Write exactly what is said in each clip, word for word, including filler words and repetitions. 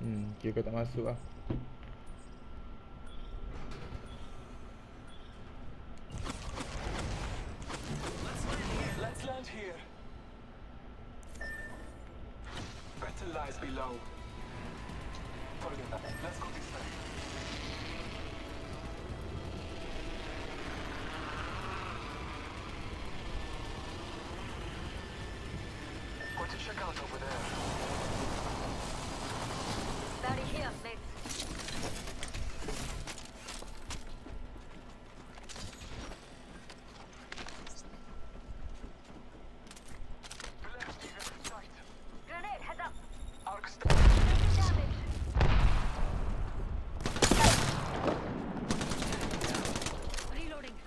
Hmm, kira kau tak masuk lah. Let's land here. Better lies below. Forget that. Let's go this way. Going to check out over there. Bounty here, mates. Grenade, heads up. Arc st- Taking damage. Reloading.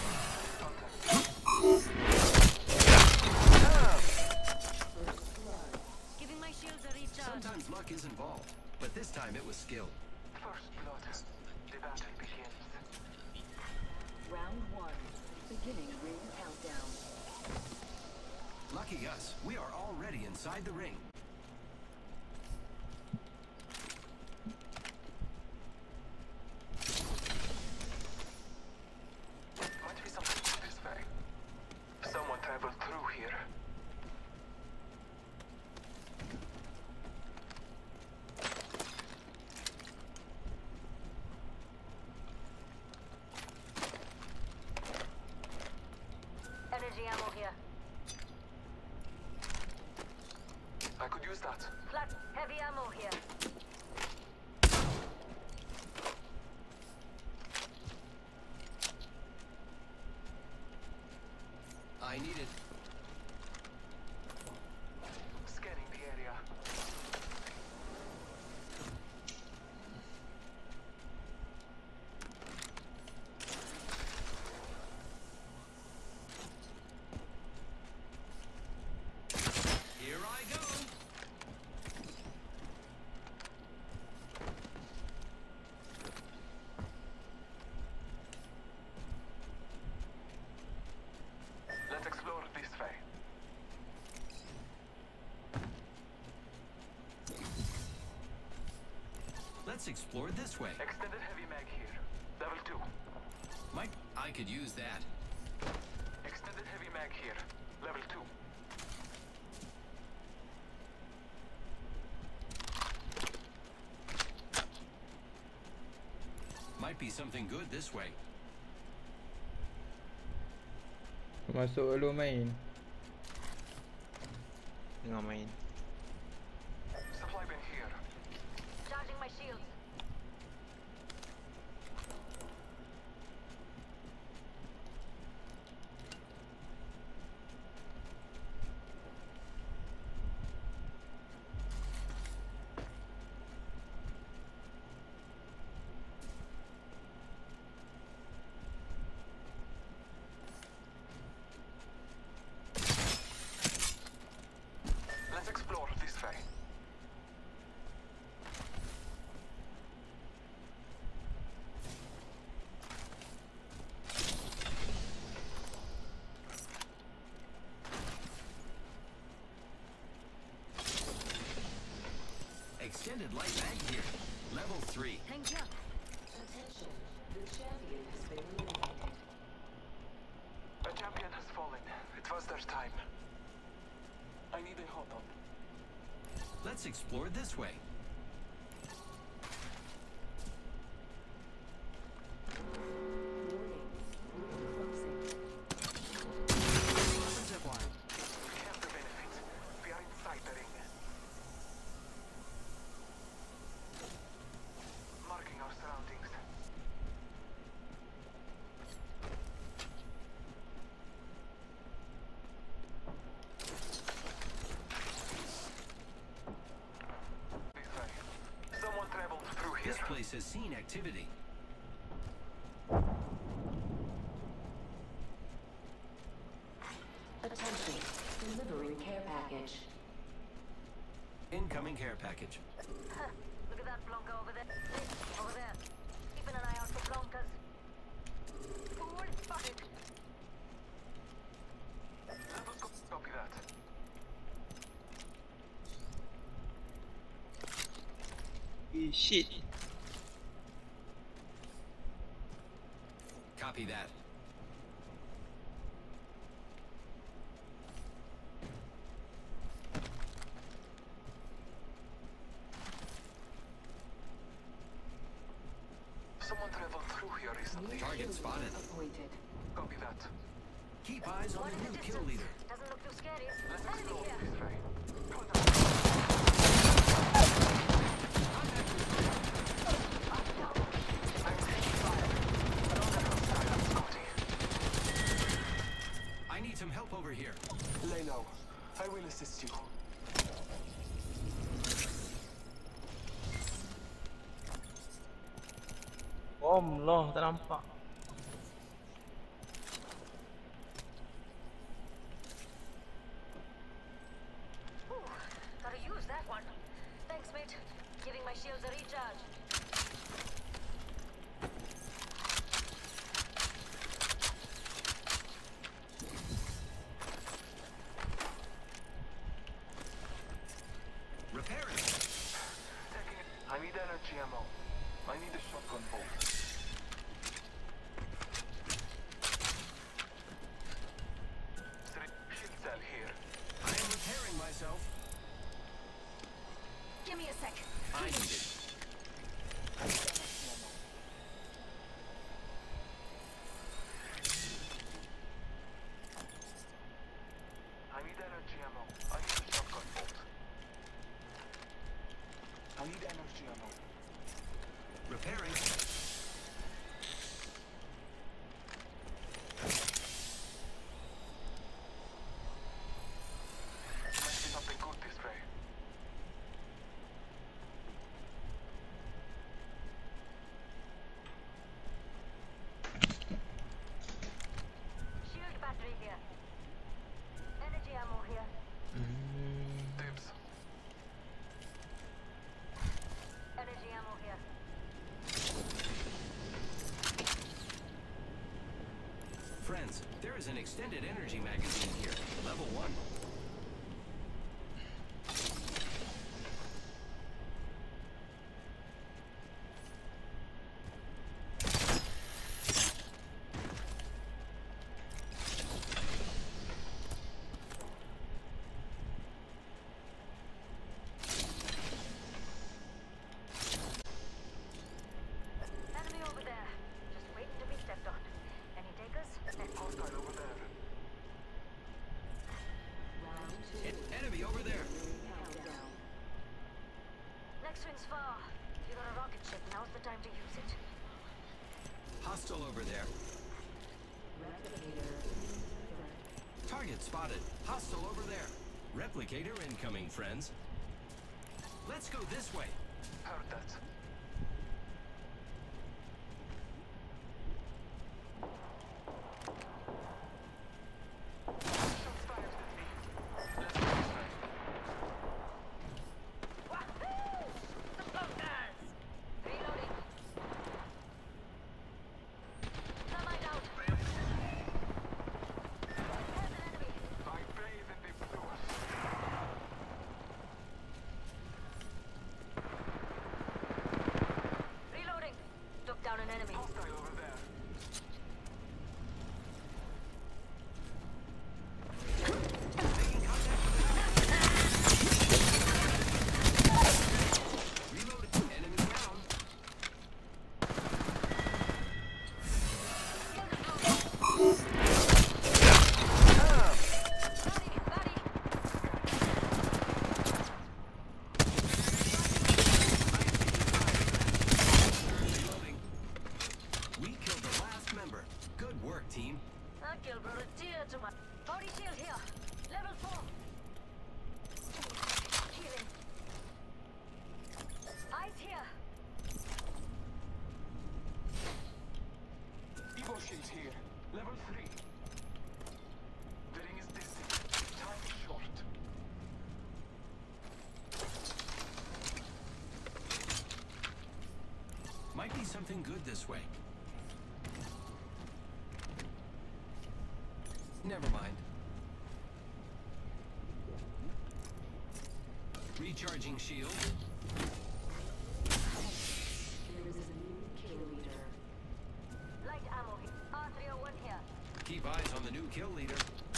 Giving my shields a recharge. Sometimes luck is involved, but this time it was skill. First blood. The battle begins. Round one. Beginning ring countdown. Lucky us, we are already inside the ring. Might be something this way. Someone traveled through here. Energy ammo here. I could use that. Flat, heavy ammo here. I need it. Scanning the area. Here I go. Let's explore this way. Let's explore this way. Extended heavy mag here. Level two. Mike, I could use that. Extended heavy mag here. Level two. Might be something good this way. Kau masuk dulu main. Tengah main. Supply bin here. Charging my shields. Let's explore this way. Extended light mag here. Level three. Thank you. Attention. The champion has been eliminated. A champion has fallen. It was their time. I need a hot dog. Let's explore this way. Warning. Ring closing. Zipline. We have the benefit. We are inside the ring. Marking our surroundings. This way. Someone traveled through here. This place has seen activity. Attention. Delivering care package. Incoming care package. Huh. Look at that Blanca over there. Hey, over there. Keeping an eye out for Blancas. Fool spotted. Level co- copy that. shit. Copy that. Someone traveled through here recently. Target spotted. Appointed. Copy that. Keep eyes on One the in the new kill distance. leader. Doesn't look too scary. Let's Enemy explore here. this way. Contact. I'm taking fire. Another hostile I'm spotting. I need some help over here. Lay low. I will assist you. Bom loh, tak nampak. Ooh, gotta use that one. Thanks, mate. Giving my shields a recharge. Repairing. Taking it. I need energy ammo. I need a shotgun bolt. Three shield cell here. I am repairing myself. Give me a sec. I need it. I need energy ammo. I need energy ammo. I need a shotgun bolt. I need energy ammo. Repairing. Might be something good this way. Shield battery here. Energy ammo here. Dibs. Energy ammo here. Friends, there is an extended energy magazine here. Level one. Enemy over there. Just waiting to be stepped on. Any takers? Hostile over there. Round two. En- enemy over there. Countdown. Next wind's far. If you got a rocket ship, now's the time to use it. Hostile over there. Replicator. Threat. Target spotted. Hostile over there. Replicator incoming, friends. Let's go this way. Heard that. Shots fired at me. Let's go this way. Wahoo! The bunkers! Reloading. Thermite out. There's an enemy. I bathe in the blue. Reloading. Took down an enemy. Hostile over there. Reload. Enemy down. Buddy, buddy. Reloading. We killed the last member. Good work, team. That kill brought a tear to my body shield here. Level four. Healing. Eyes here. Evo shield here. Level three. The ring is distant. Time is short. Might be something good this way. Never mind. Recharging shield. Keep eyes on the new kill leader.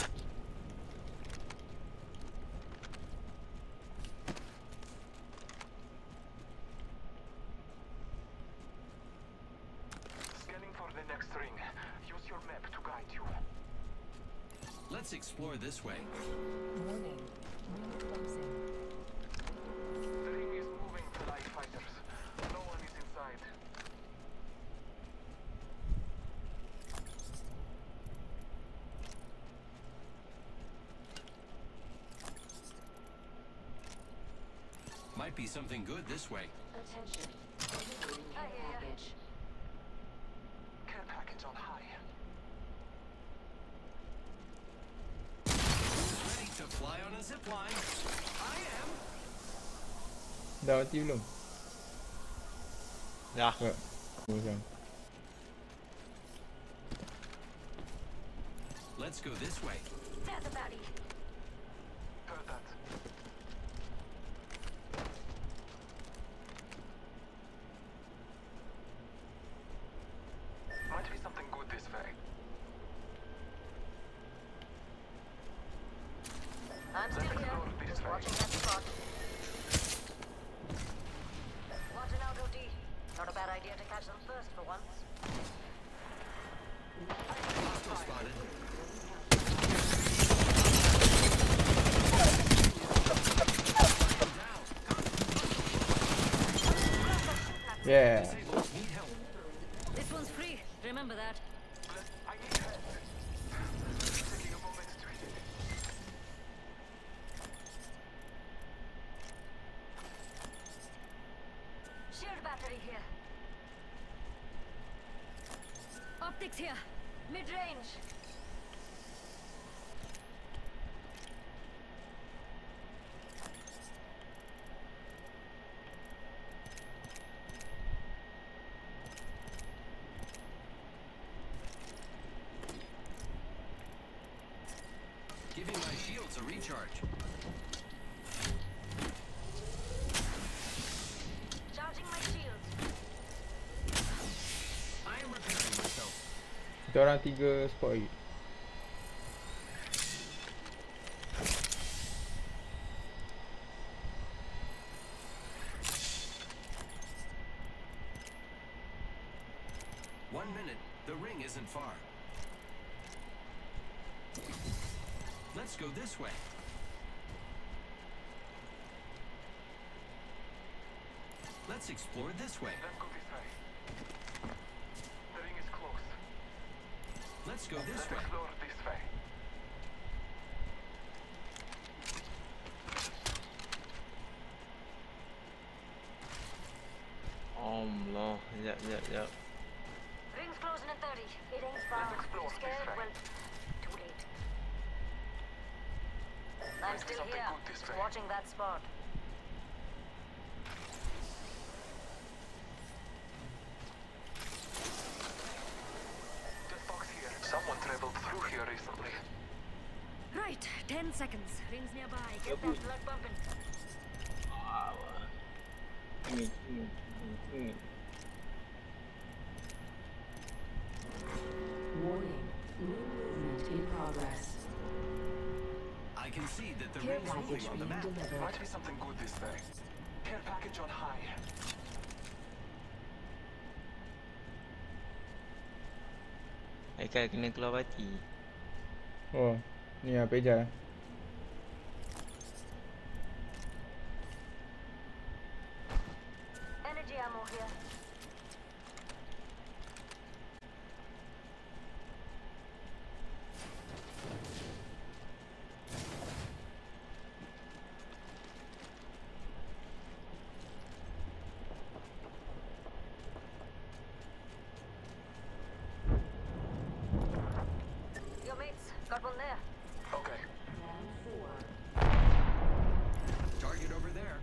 Scanning for the next ring. Use your map to guide you. Let's explore this way. Warning. Ring closing. The ring is moving, Fly Fighters. No one is inside. Might be something good this way. Attention. Delivering care package. Care package on high. Ready to fly on a zip line? I am. Dah mati belum? Dah. Tak. Bosan. Let's go this way. There's a baddie. Heard that. Might be something good this way. I'm still Let's here. explore this Just way. watching that spot. Watching out, O D. Not a bad idea to catch them first for once. Hostile spotted. Yeah. Disabled. Need help. This one's free. Remember that. I need help. Taking a moment to heal. Shield battery here. Optics here. Mid-range. Giving my shields a recharge. Charging my shields. I am repairing myself. Kita orang tiga spot lagi. One minute. The ring isn't far. Let's go this way. Let's explore this way. Let's go this way. The ring is close. Let's go this Let's way. explore this way. Allah. Sekejap, sekejap, sekejap. Ring's closing at thirty. It ain't far. Let's explore You scared? this way. Well, too late. I'm Might be still something here. good this Just way. watching that spot. This box here. Someone traveled through here recently. Right. Ten seconds. Ring's nearby. Get that blood pumping. Ini, ini, ini, ini. Warning. Ring movement in progress. I can see that the Care ring's package moving on the being map. delivered. Might be something good this way. Care package on high. Haikal kena keluar parti. Oh, ni lah Peja. Energy ammo here. Your mates got one there. Okay. Round four. Target over there.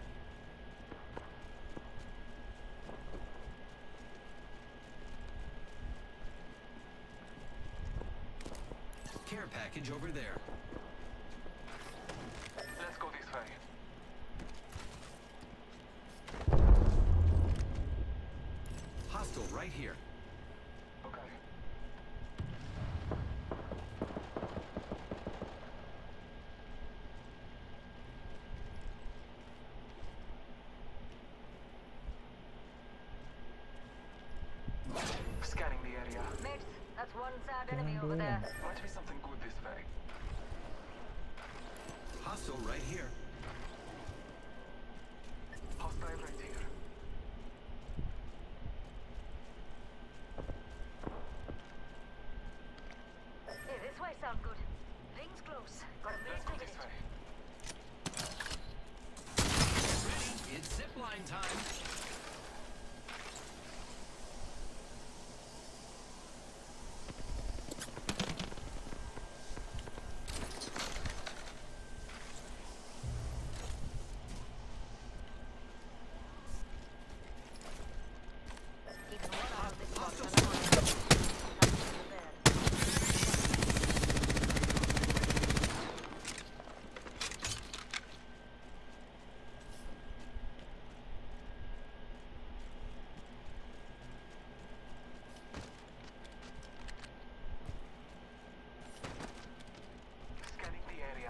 Care package over there. Let's go this way. Hostile right here. Okay. one sad Jangan enemy over there. dorang. Might be something good this way. Hostile right here. Hostile right here. Hey, this way sound good. Ring's close. Got a Let's minute go to get this it. way. Ready? It's zipline time. Keeping one eye on this spot. Hostile Another one. Something over there. Scanning the area.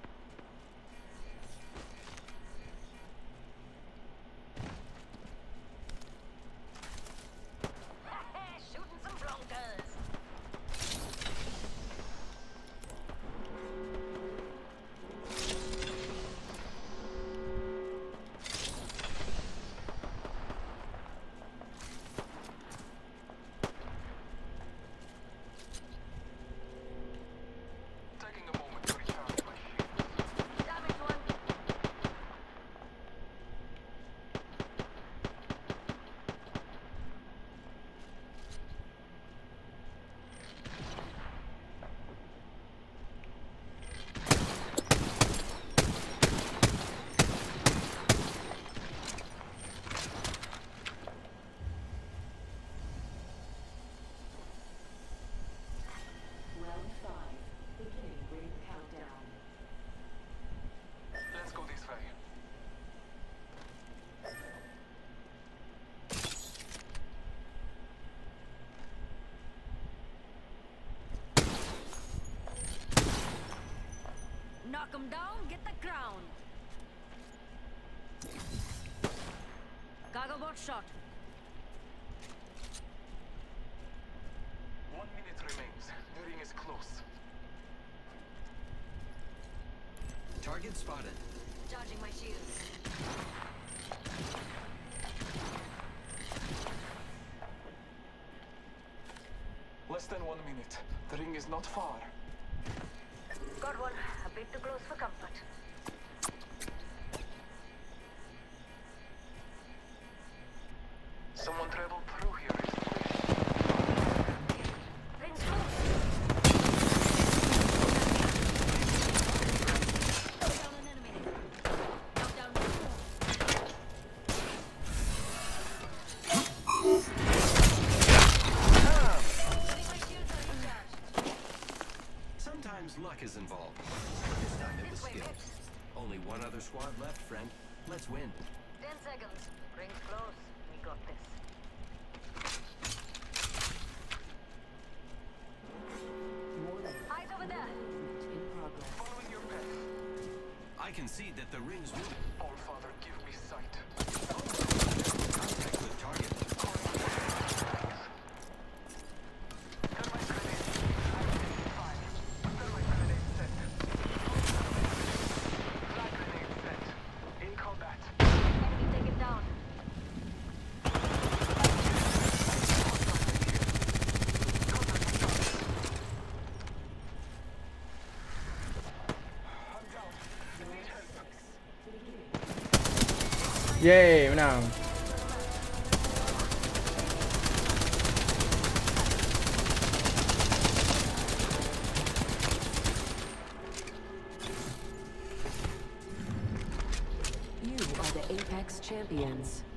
Shooting some blonkers. Taking a moment to recharge my shield. Damage one. Round five. Beginning ring countdown. Let's go this way. Knock 'em down, get the crown. Cargo bot shot. One minute remains. The ring is close. Target spotted. Charging my shields. Less than one minute. The ring is not far. Got one. A bit too close for comfort. Someone traveled through here recently. Ring's close. Knock down an enemy. Knock down one more. Getting my shields are recharged. Sometimes luck is involved. This time it was This way, skill. Rex. Only one other squad left, friend. Let's win. Ten seconds. Ring's close. We got this. Warning. Eyes over there. Movement in progress. Following your path. I can see that the ring's moving. All Father, give me sight. Contact with target. Thermite grenade. Activate fire. Thermite grenade set. Flag grenade set. In combat. Enemy taken down. I'm down. I need help. Yeay, menang. You are the Apex champions.